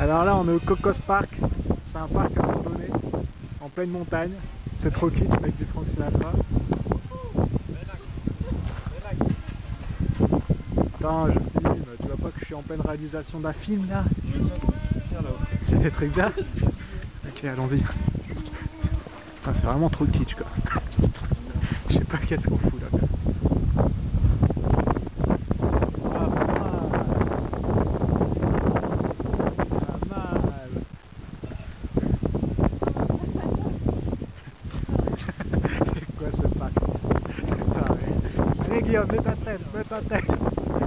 Alors là on est au Cocos Park, c'est un parc abandonné, en pleine montagne. C'est trop kitsch avec des Frank Sinatra. Attends, je me dis, bah, tu vois pas que je suis en pleine réalisation d'un film là? C'est des trucs là. Ok, allons-y. C'est vraiment trop kitsch quoi. Je sais pas qu'est-ce qu'on fout là. Quoi ce parc? Allez Guillaume, mets ta tête, mets ta tête.